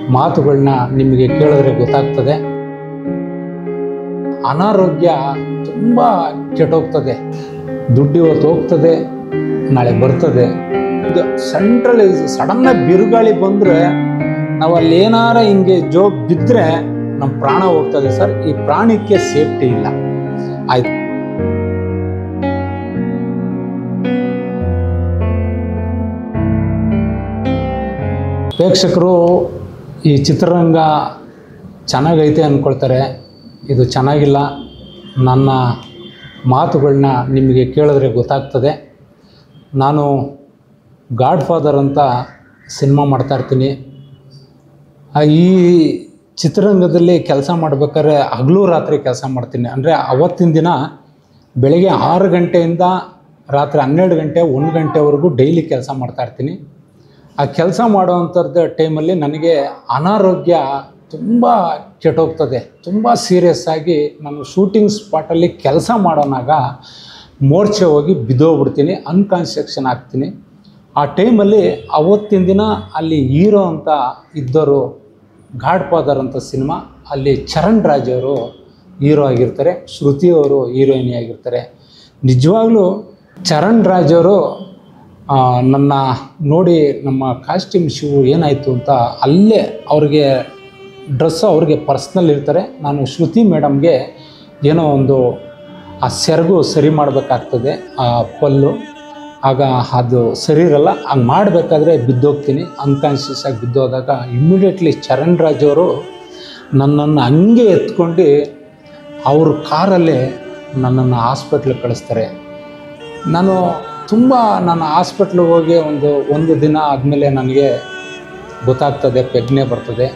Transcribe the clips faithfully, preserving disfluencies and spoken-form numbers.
ಮಾತುಗಳನ್ನ ನಿಮಗೆ ಕೇಳಿದ್ರೆ ಗೊತ್ತಾಗ್ತದೆ. ಅನಾರೋಗ್ಯ ತುಂಬ ಕೆಟ್ಟೋಗ್ತದೆ. ದುಡ್ಡು ಇವತ್ತು ಹೋಗ್ತದೆ, ನಾಳೆ ಬರ್ತದೆ. ಇದು ಸೆಂಟ್ರಲ್ ಸಡನ್ನಾಗಿ ಬಿರುಗಾಳಿ ಬಂದರೆ ನಾವು ಅಲ್ಲಿ ಏನಾರ ಹಿಂಗೆ ಜೋಗ್ ಬಿದ್ದರೆ ನಮ್ಮ ಪ್ರಾಣ ಹೋಗ್ತದೆ ಸರ್. ಈ ಪ್ರಾಣಕ್ಕೆ ಸೇಫ್ಟಿ ಇಲ್ಲ. ಆಯ್ತು, ಪ್ರೇಕ್ಷಕರು ಈ ಚಿತ್ರರಂಗ ಚೆನ್ನಾಗೈತೆ ಅಂದ್ಕೊಳ್ತಾರೆ. ಇದು ಚೆನ್ನಾಗಿಲ್ಲ. ನನ್ನ ಮಾತುಗಳನ್ನ ನಿಮಗೆ ಕೇಳಿದ್ರೆ ಗೊತ್ತಾಗ್ತದೆ. ನಾನು ಗಾಡ್ ಫಾದರ್ ಅಂತ ಸಿನಿಮಾ ಮಾಡ್ತಾಯಿರ್ತೀನಿ. ಈ ಚಿತ್ರರಂಗದಲ್ಲಿ ಕೆಲಸ ಮಾಡ್ಬೇಕಾದ್ರೆ ಹಗಲು ರಾತ್ರಿ ಕೆಲಸ ಮಾಡ್ತೀನಿ. ಅಂದರೆ ಅವತ್ತಿನ ದಿನ ಬೆಳಗ್ಗೆ ಆರು ಗಂಟೆಯಿಂದ ರಾತ್ರಿ ಹನ್ನೆರಡು ಗಂಟೆ ಒಂದು ಗಂಟೆವರೆಗೂ ಡೈಲಿ ಕೆಲಸ ಮಾಡ್ತಾಯಿರ್ತೀನಿ. ಆ ಕೆಲಸ ಮಾಡೋವಂಥದ್ದು ಟೈಮಲ್ಲಿ ನನಗೆ ಅನಾರೋಗ್ಯ ತುಂಬ ಕೆಟ್ಟೋಗ್ತದೆ. ತುಂಬ ಸೀರಿಯಸ್ ಆಗಿ ನಾನು ಶೂಟಿಂಗ್ ಸ್ಪಾಟಲ್ಲಿ ಕೆಲಸ ಮಾಡೋನಾಗ ಮೋರ್ಛೆ ಹೋಗಿ ಬಿದ್ದೋಗ್ಬಿಡ್ತೀನಿ, ಅನ್ಕಾನ್ಷಿಯಕ್ಷನ್ ಆಗ್ತೀನಿ. ಆ ಟೈಮಲ್ಲಿ ಅವತ್ತಿನ ದಿನ ಅಲ್ಲಿ ಹೀರೋ ಅಂತ ಇದ್ದವರು ಗಾಡ್ ಫಾದರ್ ಅಂತ ಸಿನಿಮಾ, ಅಲ್ಲಿ ಚರಣ್ ರಾಜ್ ಅವರು ಹೀರೋ ಆಗಿರ್ತಾರೆ, ಶ್ರುತಿ ಅವರು ಹೀರೋಯಿನಿ ಆಗಿರ್ತಾರೆ. ನಿಜವಾಗ್ಲೂ ಚರಣ್ ರಾಜ್ ಅವರು ನನ್ನ ನೋಡಿ ನಮ್ಮ ಕಾಸ್ಟ್ಯೂಮ್ ಶಿವು ಏನಾಯಿತು ಅಂತ ಅಲ್ಲೇ ಅವ್ರಿಗೆ ಡ್ರೆಸ್ಸು ಅವ್ರಿಗೆ ಪರ್ಸ್ನಲ್ ಇರ್ತಾರೆ. ನಾನು ಶ್ರುತಿ ಮೇಡಮ್ಗೆ ಏನೋ ಒಂದು ಆ ಸೆರಗು ಸರಿ ಮಾಡಬೇಕಾಗ್ತದೆ, ಆ ಪಲ್ಲು. ಆಗ ಅದು ಸರಿ ಇರಲ್ಲ. ಹಂಗೆ ಮಾಡಬೇಕಾದ್ರೆ ಬಿದ್ದೋಗ್ತೀನಿ, ಅನ್ಕಾನ್ಷಿಯಸ್ ಆಗಿ ಬಿದ್ದೋದಾಗ ಇಮ್ಮಿಡಿಯೇಟ್ಲಿ ಚರಣ್ ರಾಜ್ ಅವರು ನನ್ನನ್ನು ಹಂಗೆ ಎತ್ಕೊಂಡು ಅವ್ರ ಕಾರಲ್ಲೇ ನನ್ನನ್ನು ಹಾಸ್ಪಿಟ್ಲಿಗೆ ಕಳಿಸ್ತಾರೆ. ನಾನು ತುಂಬ ನಾನು ಹಾಸ್ಪಿಟ್ಲಿಗೆ ಹೋಗಿ ಒಂದು ಒಂದು ದಿನ ಆದಮೇಲೆ ನನಗೆ ಗೊತ್ತಾಗ್ತದೆ, ಪ್ರಜ್ಞೆ ಬರ್ತದೆ.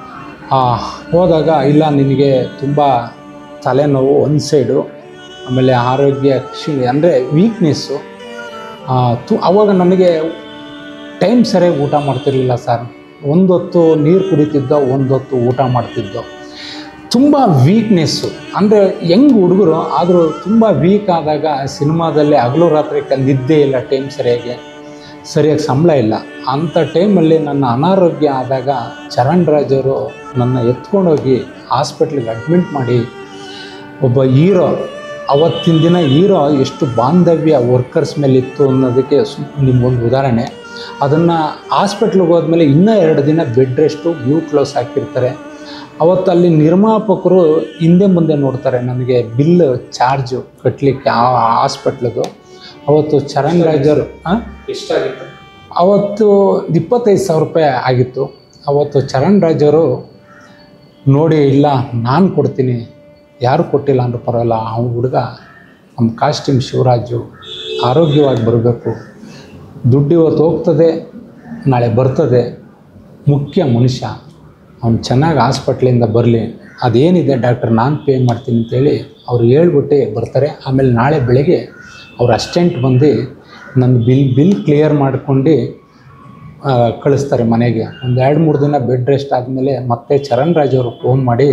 ಹೋದಾಗ ಇಲ್ಲ ನಿನಗೆ ತುಂಬ ತಲೆನೋವು ಒಂದು ಸೈಡು, ಆಮೇಲೆ ಆರೋಗ್ಯ ಕ್ಷೀಣ ಅಂದರೆ ವೀಕ್ನೆಸ್ಸು. ತು ಆವಾಗ ನನಗೆ ಟೈಮ್ ಸರಿಯಾಗಿ ಊಟ ಮಾಡ್ತಿರ್ಲಿಲ್ಲ ಸರ್. ಒಂದೊತ್ತು ನೀರು ಕುಡಿತಿದ್ದೋ, ಒಂದೊತ್ತು ಊಟ ಮಾಡ್ತಿದ್ದೋ. ತುಂಬ ವೀಕ್ನೆಸ್ಸು. ಅಂದರೆ ಹೆಂಗೆ ಹುಡುಗರು ಆದರೂ ತುಂಬ ವೀಕ್ ಆದಾಗ ಸಿನಿಮಾದಲ್ಲಿ ಹಗಲು ರಾತ್ರಿ ನಿದ್ದೆ ಇಲ್ಲ, ಟೈಮ್ ಸರಿಯಾಗಿ ಸರಿಯಾಗಿ ಸಂಬಳ ಇಲ್ಲ. ಅಂಥ ಟೈಮಲ್ಲಿ ನನ್ನ ಅನಾರೋಗ್ಯ ಆದಾಗ ಚರಣ್ ರಾಜ್ ಅವರು ನನ್ನ ಎತ್ಕೊಂಡೋಗಿ ಹಾಸ್ಪಿಟ್ಲಿಗೆ ಅಡ್ಮಿಟ್ ಮಾಡಿ, ಒಬ್ಬ ಹೀರೋ ಅವತ್ತಿನ ದಿನ ಹೀರೋ ಎಷ್ಟು ಬಾಂಧವ್ಯ ವರ್ಕರ್ಸ್ ಮೇಲೆ ಇತ್ತು ಅನ್ನೋದಕ್ಕೆ ಸು ನಿಮಗೊಂದು ಉದಾಹರಣೆ. ಅದನ್ನು ಹಾಸ್ಪಿಟ್ಲಿಗೆ ಹೋದ್ಮೇಲೆ ಇನ್ನೂ ಎರಡು ದಿನ ಬೆಡ್ ರೆಸ್ಟು, ಬ್ಲೂ ಕ್ಲೋಸ್ ಹಾಕಿರ್ತಾರೆ. ಅವತ್ತು ಅಲ್ಲಿ ನಿರ್ಮಾಪಕರು ಹಿಂದೆ ಮುಂದೆ ನೋಡ್ತಾರೆ ನನಗೆ ಬಿಲ್ ಚಾರ್ಜು ಕಟ್ಟಲಿಕ್ಕೆ ಆ ಹಾಸ್ಪಿಟ್ಲದು. ಅವತ್ತು ಚರಣ್ ರಾಜ್ ಅವರು ಎಷ್ಟಾಗಿತ್ತು ಅವತ್ತು ಇಪ್ಪತ್ತೈದು ಸಾವಿರ ರೂಪಾಯಿ ಆಗಿತ್ತು. ಅವತ್ತು ಚರಣ್ ರಾಜ್ ಅವರು ನೋಡಿ, ಇಲ್ಲ ನಾನು ಕೊಡ್ತೀನಿ, ಯಾರು ಕೊಟ್ಟಿಲ್ಲ ಅಂದ್ರೂ ಪರವಾಗಿಲ್ಲ, ಅವ್ನು ಹುಡುಗ ನಮ್ಮ ಕಾಸ್ಟ್ಯೂಮ್ ಶಿವರಾಜು ಆರೋಗ್ಯವಾಗಿ ಬರಬೇಕು, ದುಡ್ಡು ಇವತ್ತು ಹೋಗ್ತದೆ, ನಾಳೆ ಬರ್ತದೆ, ಮುಖ್ಯ ಮನುಷ್ಯ, ಅವ್ನು ಚೆನ್ನಾಗಿ ಹಾಸ್ಪಿಟ್ಲಿಂದ ಬರಲಿ, ಅದೇನಿದೆ ಡಾಕ್ಟರ್ ನಾನು ಪೇ ಮಾಡ್ತೀನಿ ಅಂತೇಳಿ ಅವ್ರು ಹೇಳ್ಬಿಟ್ಟು ಬರ್ತಾರೆ. ಆಮೇಲೆ ನಾಳೆ ಬೆಳಗ್ಗೆ ಅವ್ರ ಅಸ್ಟೆಂಟ್ ಬಂದು ನನ್ನ ಬಿಲ್ ಬಿಲ್ ಕ್ಲಿಯರ್ ಮಾಡ್ಕೊಂಡು ಕಳಿಸ್ತಾರೆ ಮನೆಗೆ. ಒಂದು ಎರಡು ಮೂರು ದಿನ ಬೆಡ್ ರೆಸ್ಟ್ ಆದಮೇಲೆ ಮತ್ತೆ ಚರಣ್ ರಾಜ್ ಅವರು ಫೋನ್ ಮಾಡಿ,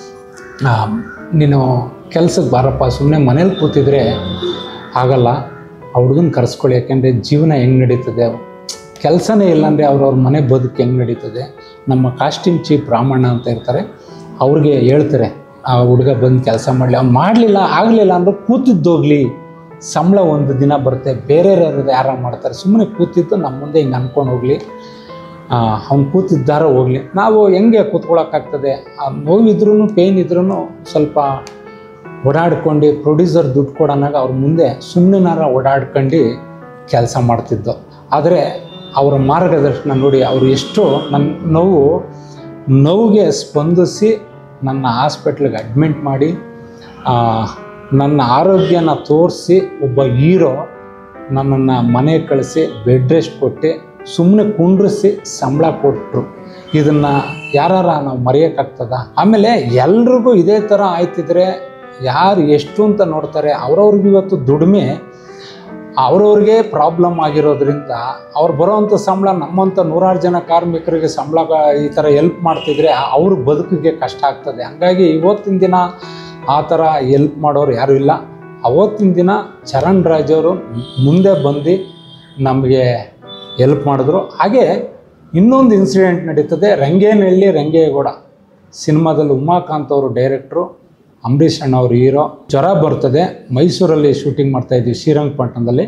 ನೀನು ಕೆಲ್ಸಕ್ಕೆ ಬಾರಪ್ಪ, ಸುಮ್ಮನೆ ಮನೇಲಿ ಕೂತಿದ್ರೆ ಆಗಲ್ಲ, ಆ ಹುಡುಗನ ಕರೆಸ್ಕೊಳ್ಳಿ, ಯಾಕೆಂದರೆ ಜೀವನ ಹೆಂಗೆ ನಡೀತದೆ, ಕೆಲಸನೇ ಇಲ್ಲಾಂದರೆ ಅವ್ರವ್ರ ಮನೆ ಬದುಕು ಹೆಂಗೆ ನಡೀತದೆ. ನಮ್ಮ ಕಾಸ್ಟ್ಯೂಮ್ ಚೀಫ್ ರಾಮಣ್ಣ ಅಂತ ಇರ್ತಾರೆ, ಅವ್ರಿಗೆ ಹೇಳ್ತಾರೆ ಆ ಹುಡುಗ ಬಂದು ಕೆಲಸ ಮಾಡಲಿ, ಅವ್ನು ಮಾಡಲಿಲ್ಲ ಆಗಲಿಲ್ಲ ಅಂದ್ರೆ ಕೂತಿದ್ದೋಗ್ಲಿ, ಸಂಬಳ ಒಂದು ದಿನ ಬರುತ್ತೆ, ಬೇರೆ ಯಾರು ಮಾಡ್ತಾರೆ, ಸುಮ್ಮನೆ ಕೂತಿದ್ದು ನಮ್ಮ ಮುಂದೆ ಹಿಂಗೆ ಅಂದ್ಕೊಂಡು ಹೋಗಲಿ, ಅವ್ನು ಕೂತಿದ್ದಾರ ಹೋಗಲಿ. ನಾವು ಹೆಂಗೆ ಕೂತ್ಕೊಳ್ಳೋಕ್ಕಾಗ್ತದೆ, ನೋವಿದ್ರೂ ಪೇಯ್ನ್ ಇದ್ರೂ ಸ್ವಲ್ಪ ಓಡಾಡ್ಕೊಂಡು ಪ್ರೊಡ್ಯೂಸರ್ ದುಡ್ಡು ಕೊಡೋನಾಗ ಅವ್ರ ಮುಂದೆ ಸುಮ್ಮನೆನಾರ ಓಡಾಡ್ಕೊಂಡು ಕೆಲಸ ಮಾಡ್ತಿದ್ದೋ. ಆದರೆ ಅವರ ಮಾರ್ಗದರ್ಶನ ನೋಡಿ ಅವರು ಎಷ್ಟು ನನ್ನ ನೋವು ನೋವಿಗೆ ಸ್ಪಂದಿಸಿ ನನ್ನ ಹಾಸ್ಪಿಟ್ಲಿಗೆ ಅಡ್ಮಿಟ್ ಮಾಡಿ ನನ್ನ ಆರೋಗ್ಯನ ತೋರಿಸಿ ಒಬ್ಬ ಹೀರೋ ನನ್ನನ್ನು ಮನೆಗೆ ಕಳಿಸಿ ಬೆಡ್ ರೆಸ್ಟ್ ಕೊಟ್ಟು ಸುಮ್ಮನೆ ಕುಂಡ್ರಿಸಿ ಸಂಬಳ ಕೊಟ್ಟರು. ಇದನ್ನು ಯಾರಾರ ನಾವು ಮರೆಯೋಕ್ಕಾಗ್ತದ? ಆಮೇಲೆ ಎಲ್ರಿಗೂ ಇದೇ ಥರ ಆಯ್ತಿದ್ರೆ ಯಾರು ಎಷ್ಟು ಅಂತ ನೋಡ್ತಾರೆ. ಅವ್ರವ್ರಿಗೆ ಇವತ್ತು ದುಡಿಮೆ ಅವ್ರವ್ರಿಗೆ ಪ್ರಾಬ್ಲಮ್ ಆಗಿರೋದ್ರಿಂದ ಅವ್ರು ಬರೋವಂಥ ಸಂಬಳ ನಮ್ಮಂಥ ನೂರಾರು ಜನ ಕಾರ್ಮಿಕರಿಗೆ ಸಂಬಳ ಈ ಥರ ಹೆಲ್ಪ್ ಮಾಡ್ತಿದ್ರೆ ಅವ್ರ ಬದುಕಿಗೆ ಕಷ್ಟ ಆಗ್ತದೆ. ಹಂಗಾಗಿ ಇವತ್ತಿನ ದಿನ ಆ ಥರ ಹೆಲ್ಪ್ ಮಾಡೋರು ಯಾರೂ ಇಲ್ಲ. ಅವತ್ತಿನ ದಿನ ಚರಣ್ ರಾಜ್ ಅವರು ಮುಂದೆ ಬಂದು ನಮಗೆ ಹೆಲ್ಪ್ ಮಾಡಿದ್ರು. ಹಾಗೆ ಇನ್ನೊಂದು ಇನ್ಸಿಡೆಂಟ್ ನಡೀತದೆ. ರಂಗೇನಹಳ್ಳಿ ರಂಗೇಗೌಡ ಸಿನಿಮಾದಲ್ಲಿ ಉಮಾಕಾಂತ್ ಅವರು ಡೈರೆಕ್ಟ್ರು, ಅಂಬರೀಷ್ ಅಣ್ಣ ಅವರು ಹೀರೋ. ಜ್ವರ ಬರ್ತದೆ, ಮೈಸೂರಲ್ಲಿ ಶೂಟಿಂಗ್ ಮಾಡ್ತಾಯಿದ್ವಿ ಶ್ರೀರಂಗಪಟ್ಟಣದಲ್ಲಿ.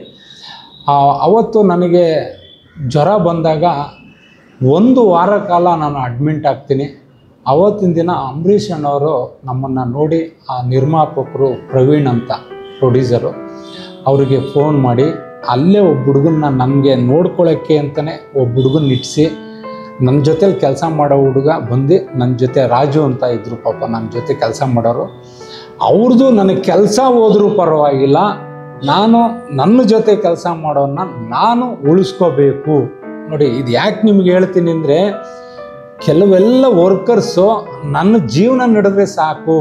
ಅವತ್ತು ನನಗೆ ಜ್ವರ ಬಂದಾಗ ಒಂದು ವಾರ ಕಾಲ ನಾನು ಅಡ್ಮಿಂಟ್ ಆಗ್ತೀನಿ. ಅವತ್ತಿನ ದಿನ ಅಂಬರೀಷ್ ಅಣ್ಣವರು ನಮ್ಮನ್ನು ನೋಡಿ, ಆ ನಿರ್ಮಾಪಕರು ಪ್ರವೀಣ್ ಅಂತ ಪ್ರೊಡ್ಯೂಸರು, ಅವರಿಗೆ ಫೋನ್ ಮಾಡಿ ಅಲ್ಲೇ ಒಬ್ಬ ಹುಡುಗನ್ನ ನನಗೆ ನೋಡ್ಕೊಳ್ಳೋಕ್ಕೆ ಅಂತಲೇ ಒಬ್ಬ ಹುಡುಗನ್ನ ಇಟ್ಟಿಸಿ, ನನ್ನ ಜೊತೇಲಿ ಕೆಲಸ ಮಾಡೋ ಹುಡುಗ ಬಂದು ನನ್ನ ಜೊತೆ ರಾಜು ಅಂತ ಇದ್ದರು ಪಾಪ, ನನ್ನ ಜೊತೆ ಕೆಲಸ ಮಾಡೋರು. ಅವ್ರದ್ದು ನನಗೆ ಕೆಲಸ ಹೋದ್ರೂ ಪರವಾಗಿಲ್ಲ, ನಾನು ನನ್ನ ಜೊತೆ ಕೆಲಸ ಮಾಡೋನ್ನ ನಾನು ಉಳಿಸ್ಕೋಬೇಕು. ನೋಡಿ, ಇದು ಯಾಕೆ ನಿಮ್ಗೆ ಹೇಳ್ತೀನಿ ಅಂದರೆ, ಕೆಲವೆಲ್ಲ ವರ್ಕರ್ಸು ನನ್ನ ಜೀವನ ನಡೆದ್ರೆ ಸಾಕು,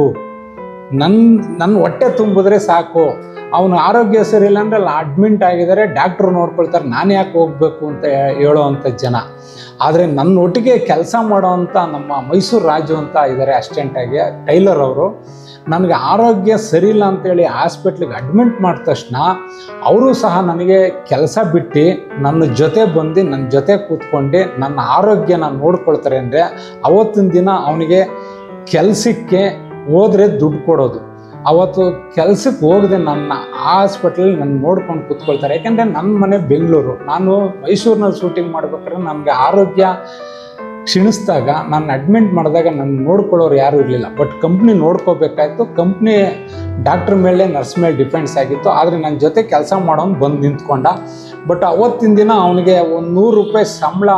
ನನ್ನ ನನ್ನ ಹೊಟ್ಟೆ ತುಂಬಿದ್ರೆ ಸಾಕು, ಅವನು ಆರೋಗ್ಯ ಸರಿ ಇಲ್ಲ ಅಂದರೆ ಅಲ್ಲಿ ಅಡ್ಮಿಂಟ್ ಆಗಿದ್ದಾರೆ, ಡಾಕ್ಟ್ರು ನೋಡ್ಕೊಳ್ತಾರೆ, ನಾನು ಯಾಕೆ ಹೋಗಬೇಕು ಅಂತ ಹೇಳೋ ಅಂಥ ಜನ. ಆದರೆ ನನ್ನ ಒಟ್ಟಿಗೆ ಕೆಲಸ ಮಾಡೋ ಅಂಥ ನಮ್ಮ ಮೈಸೂರು ರಾಜು ಅಂತ ಇದ್ದಾರೆ ಅಸಿಸ್ಟೆಂಟಾಗಿ, ಟೈಲರ್ ಅವರು. ನನಗೆ ಆರೋಗ್ಯ ಸರಿಯಿಲ್ಲ ಅಂತೇಳಿ ಹಾಸ್ಪಿಟ್ಲಿಗೆ ಅಡ್ಮಿಂಟ್ ಮಾಡಿದ ತಕ್ಷಣ ಅವರು ಸಹ ನನಗೆ ಕೆಲಸ ಬಿಟ್ಟು ನನ್ನ ಜೊತೆ ಬಂದು ನನ್ನ ಜೊತೆ ಕೂತ್ಕೊಂಡು ನನ್ನ ಆರೋಗ್ಯನ ನೋಡ್ಕೊಳ್ತಾರೆ. ಅಂದರೆ ಅವತ್ತಿನ ದಿನ ಅವನಿಗೆ ಕೆಲಸಕ್ಕೆ ಹೋದರೆ ದುಡ್ಡು ಕೊಡೋದು. ಅವತ್ತು ಕೆಲಸಕ್ಕೆ ಹೋಗದೆ ನನ್ನ ಹಾಸ್ಪಿಟ್ಲಲ್ಲಿ ನನ್ನ ನೋಡ್ಕೊಂಡು ಕೂತ್ಕೊಳ್ತಾರೆ. ಯಾಕೆಂದರೆ ನನ್ನ ಮನೆ ಬೆಂಗಳೂರು, ನಾನು ಮೈಸೂರಿನಲ್ಲಿ ಶೂಟಿಂಗ್ ಮಾಡ್ಬೇಕಾದ್ರೆ ನನಗೆ ಆರೋಗ್ಯ ಕ್ಷೀಣಿಸಿದಾಗ ನಾನು ಅಡ್ಮಿಂಟ್ ಮಾಡಿದಾಗ ನನ್ನ ನೋಡ್ಕೊಳ್ಳೋರು ಯಾರೂ ಇರಲಿಲ್ಲ. ಬಟ್ ಕಂಪ್ನಿ ನೋಡ್ಕೋಬೇಕಾಯ್ತು. ಕಂಪ್ನಿ ಡಾಕ್ಟ್ರ್ ಮೇಲೆ ನರ್ಸ್ ಮೇಲೆ ಡಿಪೆಂಡ್ಸ್ ಆಗಿತ್ತು. ಆದರೆ ನನ್ನ ಜೊತೆ ಕೆಲಸ ಮಾಡೋನು ಬಂದು ನಿಂತ್ಕೊಂಡ. ಬಟ್ ಅವತ್ತಿನ ದಿನ ಅವನಿಗೆ ಒಂದು ನೂರು ರೂಪಾಯಿ ಸಂಬಳ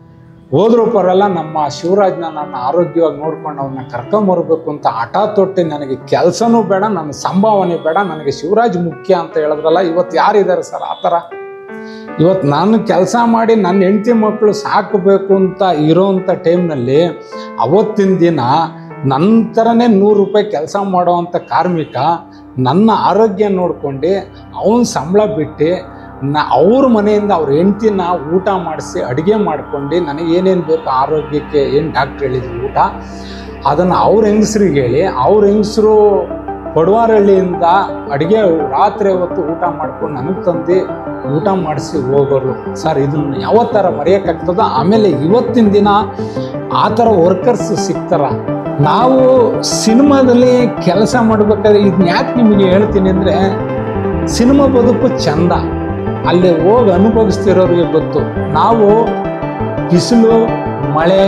ಹೋದ್ರೂ ಪರಲ್ಲ, ನಮ್ಮ ಶಿವರಾಜ್ನ ನನ್ನ ಆರೋಗ್ಯವಾಗಿ ನೋಡ್ಕೊಂಡು ಅವನ್ನ ಕರ್ಕೊಂಬರ್ಬೇಕು ಅಂತ ಹಠ ತೊಟ್ಟು, ನನಗೆ ಕೆಲಸನೂ ಬೇಡ, ನನ್ನ ಸಂಭಾವನೆ ಬೇಡ, ನನಗೆ ಶಿವರಾಜ್ ಮುಖ್ಯ ಅಂತ ಹೇಳಿದ್ರಲ್ಲ, ಇವತ್ತು ಯಾರಿದ್ದಾರೆ ಸರ್ ಆ ಥರ? ಇವತ್ತು ನಾನು ಕೆಲಸ ಮಾಡಿ ನನ್ನ ಹೆಂಡತಿ ಮಕ್ಕಳು ಸಾಕಬೇಕು ಅಂತ ಇರೋವಂಥ ಟೈಮ್ನಲ್ಲಿ ಅವತ್ತಿನ ದಿನ ನನ್ನ ಥರನೇ ನೂರು ರೂಪಾಯಿ ಕೆಲಸ ಮಾಡೋವಂಥ ಕಾರ್ಮಿಕ ನನ್ನ ಆರೋಗ್ಯ ನೋಡ್ಕೊಂಡು ಅವನ ಸಂಬಳ ಬಿಟ್ಟು ನಾ ಅವ್ರ ಮನೆಯಿಂದ ಅವ್ರ ಹೆಂಡ್ತಿನ ಊಟ ಮಾಡಿಸಿ ಅಡುಗೆ ಮಾಡ್ಕೊಂಡು ನನಗೆ ಏನೇನು ಬೇಕು ಆರೋಗ್ಯಕ್ಕೆ ಏನು ಡಾಕ್ಟ್ರ್ ಹೇಳಿದ್ರು ಊಟ, ಅದನ್ನು ಅವ್ರ ಹೆಂಗಸ್ರಿಗೆ ಹೇಳಿ ಅವ್ರ ಹೆಂಗಸರು ಪಡುವಾರಹಳ್ಳಿಯಿಂದ ಅಡುಗೆ ರಾತ್ರಿ ಹೊತ್ತು ಊಟ ಮಾಡ್ಕೊಂಡು ನನಗೆ ತಂದು ಊಟ ಮಾಡಿಸಿ ಹೋಗೋರು ಸರ್. ಇದನ್ನು ಯಾವ ಥರ ಮರೆಯೋಕ್ಕಾಗ್ತದ? ಆಮೇಲೆ ಇವತ್ತಿನ ದಿನ ಆ ಥರ ವರ್ಕರ್ಸ್ ಸಿಗ್ತಾರ? ನಾವು ಸಿನಿಮಾದಲ್ಲಿ ಕೆಲಸ ಮಾಡಬೇಕಾದ್ರೆ ಇದನ್ನ ಯಾಕೆ ನಿಮಗೆ ಹೇಳ್ತೀನಿ ಅಂದರೆ, ಸಿನಿಮಾ ಬದುಕು ಚಂದ, ಅಲ್ಲಿ ಹೋಗಿ ಅನುಭವಿಸ್ತಿರೋರಿಗೆ ಗೊತ್ತು. ನಾವು ಬಿಸಿಲು, ಮಳೆ,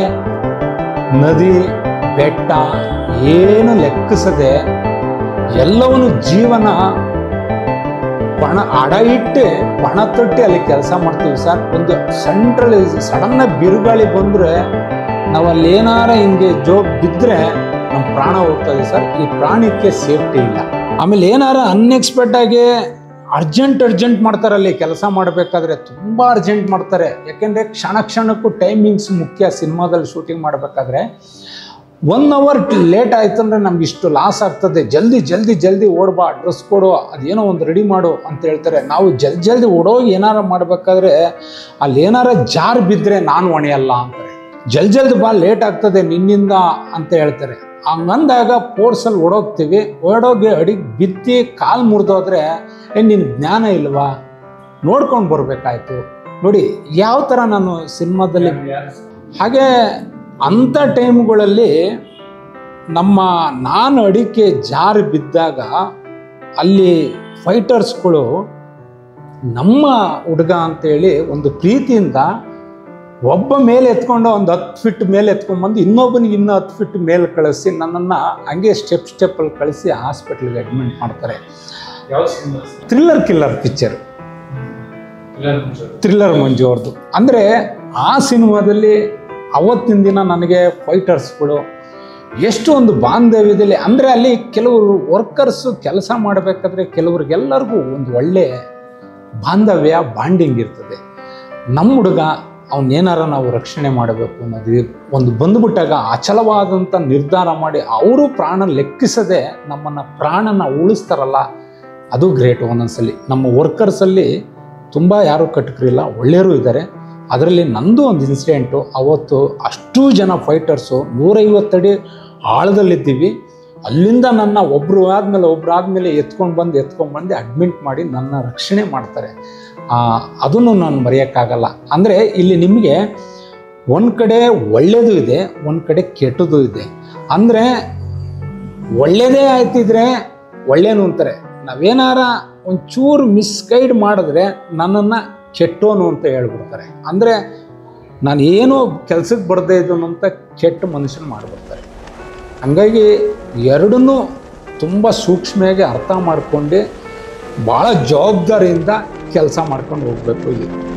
ನದಿ, ಬೆಟ್ಟ ಏನು ಲೆಕ್ಕಿಸದೆ ಎಲ್ಲವನ್ನೂ ಜೀವನ ಪಣ ಅಡ ಇಟ್ಟು ಪಣ ತೊಟ್ಟಿ ಅಲ್ಲಿ ಕೆಲಸ ಮಾಡ್ತೀವಿ ಸರ್. ಒಂದು ಸೆಂಟ್ರಲ್ ಸಡನ್ನಾಗಿ ಬಿರುಗಾಳಿ ಬಂದರೆ ನಾವು ಅಲ್ಲಿ ಏನಾರ ಹಿಂಗೆ ಜೋಗ್ ಬಿದ್ದರೆ ನಮ್ಮ ಪ್ರಾಣ ಹೋಗ್ತದೆ ಸರ್. ಈ ಪ್ರಾಣಕ್ಕೆ ಸೇಫ್ಟಿ ಇಲ್ಲ. ಆಮೇಲೆ ಏನಾರ ಅನ್ಎಕ್ಸ್ಪೆಕ್ಟ್ ಆಗಿ ಅರ್ಜೆಂಟ್ ಅರ್ಜೆಂಟ್ ಮಾಡ್ತಾರೆ, ಅಲ್ಲಿ ಕೆಲಸ ಮಾಡಬೇಕಾದ್ರೆ ತುಂಬ ಅರ್ಜೆಂಟ್ ಮಾಡ್ತಾರೆ. ಯಾಕೆಂದರೆ ಕ್ಷಣ ಕ್ಷಣಕ್ಕೂ ಟೈಮಿಂಗ್ಸ್ ಮುಖ್ಯ. ಸಿನಿಮಾದಲ್ಲಿ ಶೂಟಿಂಗ್ ಮಾಡಬೇಕಾದ್ರೆ ಒನ್ ಅವರ್ ಲೇಟ್ ಆಯ್ತು ಅಂದರೆ ನಮ್ಗೆ ಇಷ್ಟು ಲಾಸ್ ಆಗ್ತದೆ, ಜಲ್ದಿ ಜಲ್ದಿ ಜಲ್ದಿ ಓಡ್ಬಾ, ಡ್ರೆಸ್ ಕೊಡು, ಅದೇನೋ ಒಂದು ರೆಡಿ ಮಾಡು ಅಂತ ಹೇಳ್ತಾರೆ. ನಾವು ಜಲ್ದಿ ಜಲ್ದಿ ಓಡೋಗಿ ಏನಾರ ಮಾಡಬೇಕಾದ್ರೆ ಅಲ್ಲಿ ಏನಾರ ಜಾರ್ ಬಿದ್ದರೆ ನಾನು ಹೊಣೆಯಲ್ಲ ಅಂತಾರೆ. ಜಲ್ದಿ ಜಲ್ದಿ ಬಾ, ಲೇಟ್ ಆಗ್ತದೆ ನಿನ್ನಿಂದ ಅಂತ ಹೇಳ್ತಾರೆ. ಹಂಗಂದಾಗ ಫೋರ್ಸಲ್ಲಿ ಓಡೋಗ್ತೀವಿ, ಓಡೋಗಿ ಅಡಿಗೆ ಬಿತ್ತಿ ಕಾಲು ಮುರಿದೋದ್ರೆ ಏನು ನಿನ್ನ ಜ್ಞಾನ ಇಲ್ವಾ? ನೋಡ್ಕೊಂಡು ಬರಬೇಕಾಯ್ತು. ನೋಡಿ ಯಾವ ಥರ ನಾನು ಸಿನಿಮಾದಲ್ಲಿ. ಹಾಗೆ ಅಂಥ ಟೈಮ್ಗಳಲ್ಲಿ ನಮ್ಮ ನಾನು ಅಡಿಕೆ ಜಾರಿ ಬಿದ್ದಾಗ ಅಲ್ಲಿ ಫೈಟರ್ಸ್ಗಳು ನಮ್ಮ ಹುಡುಗ ಅಂತೇಳಿ ಒಂದು ಪ್ರೀತಿಯಿಂದ ಒಬ್ಬ ಮೇಲೆ ಎತ್ಕೊಂಡು ಒಂದು ಹತ್ತು ಫಿಟ್ ಮೇಲೆ ಎತ್ಕೊಂಡ್ಬಂದು ಇನ್ನೊಬ್ಬನಿಗೆ ಇನ್ನೂ ಹತ್ತು ಫಿಟ್ ಮೇಲೆ ಕಳಿಸಿ ನನ್ನನ್ನು ಹಂಗೆ ಸ್ಟೆಪ್ ಸ್ಟೆಪ್ಪಲ್ಲಿ ಕಳಿಸಿ ಹಾಸ್ಪಿಟ್ಲಿಗೆ ಅಡ್ಮಿಟ್ ಮಾಡ್ತಾರೆ. Thriller killer picture, thriller Manju ಅವ್ರದ್ದು. ಅಂದರೆ ಆ ಸಿನಿಮಾದಲ್ಲಿ ಅವತ್ತಿನ ದಿನ ನನಗೆ ಫೈಟರ್ಸ್ಗಳು ಎಷ್ಟು ಒಂದು ಬಾಂಧವ್ಯದಲ್ಲಿ, ಅಂದರೆ ಅಲ್ಲಿ ಕೆಲವರು ವರ್ಕರ್ಸು ಕೆಲಸ ಮಾಡಬೇಕಾದ್ರೆ ಕೆಲವ್ರಿಗೆಲ್ಲರಿಗೂ ಒಂದು ಒಳ್ಳೆ ಬಾಂಧವ್ಯ, ಬಾಂಡಿಂಗ್ ಇರ್ತದೆ. ನಮ್ಮ ಹುಡುಗ ಅವನ್ನೇನಾರ ನಾವು ರಕ್ಷಣೆ ಮಾಡಬೇಕು ಅನ್ನೋದು ಒಂದು ಬಂದುಬಿಟ್ಟಾಗ ಅಚಲವಾದಂಥ ನಿರ್ಧಾರ ಮಾಡಿ ಅವರು ಪ್ರಾಣ ಲೆಕ್ಕಿಸದೆ ನಮ್ಮನ್ನು ಪ್ರಾಣನ ಉಳಿಸ್ತಾರಲ್ಲ, ಅದು ಗ್ರೇಟ್. ಒಂದೊಂದ್ಸಲಿ ನಮ್ಮ ವರ್ಕರ್ಸಲ್ಲಿ ತುಂಬ ಯಾರೂ ಕಟಕರಿಲ್ಲ, ಒಳ್ಳೆಯವರು ಇದ್ದಾರೆ. ಅದರಲ್ಲಿ ನಂದು ಒಂದು ಇನ್ಸಿಡೆಂಟು. ಅವತ್ತು ಅಷ್ಟೂ ಜನ ಫೈಟರ್ಸು ನೂರೈವತ್ತಡಿ ಆಳದಲ್ಲಿದ್ದೀವಿ. ಅಲ್ಲಿಂದ ನನ್ನ ಒಬ್ಬರು ಆದಮೇಲೆ ಒಬ್ಬರು ಆದಮೇಲೆ ಎತ್ಕೊಂಡು ಬಂದು ಎತ್ಕೊಂಡು ಬಂದು ಅಡ್ಮಿಟ್ ಮಾಡಿ ನನ್ನ ರಕ್ಷಣೆ ಮಾಡ್ತಾರೆ. ಅದನ್ನು ನಾನು ಮರೆಯೋಕ್ಕಾಗಲ್ಲ. ಅಂದರೆ ಇಲ್ಲಿ ನಿಮಗೆ ಒಂದು ಕಡೆ ಒಳ್ಳೆಯದು ಇದೆ, ಒಂದು ಕಡೆ ಕೆಟ್ಟದ್ದು ಇದೆ. ಅಂದರೆ ಒಳ್ಳೆಯದೇ ಆಯ್ತಿದ್ರೆ ಒಳ್ಳೆಯನು ಅಂತಾರೆ, ನಾವೇನಾರ ಒಂಚೂರು ಮಿಸ್ಗೈಡ್ ಮಾಡಿದ್ರೆ ನನ್ನನ್ನು ಕೆಟ್ಟೋನು ಅಂತ ಹೇಳ್ಬಿಡ್ತಾರೆ. ಅಂದರೆ ನಾನು ಏನೋ ಕೆಲಸಕ್ಕೆ ಬರದೇ ಇದ್ದನು ಅಂತ ಕೆಟ್ಟ ಮನುಷ್ಯನ ಮಾಡಿಬಿಡ್ತಾರೆ. ಹಂಗಾಗಿ ಎರಡನ್ನೂ ತುಂಬ ಸೂಕ್ಷ್ಮವಾಗಿ ಅರ್ಥ ಮಾಡಿಕೊಂಡು ಭಾಳ ಜವಾಬ್ದಾರಿಯಿಂದ ಕೆಲಸ ಮಾಡ್ಕೊಂಡು ಹೋಗಬೇಕು. ಇಲ್ಲಿ